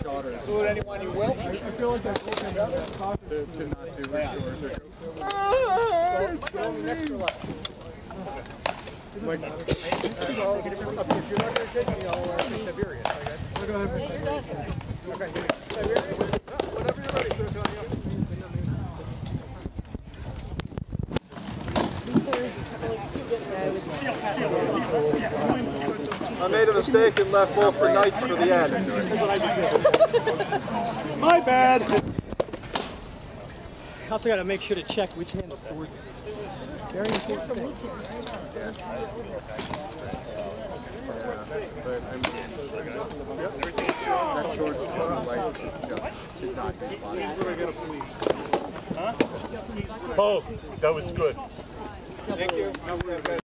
daughters. Salute anyone you will. I feel like that's to not do chores or Next or left. like, Well, if you're not going to take me, I'll take Tiberius. Go ahead. Okay. Tiberius? Whenever you're ready, sir. I made a mistake and left both the knights for the end. My bad. I also got to make sure to check which hand the sword is. Very important thing. But I mean, that sword's too light to not be spotted. Oh, that was good. Thank you.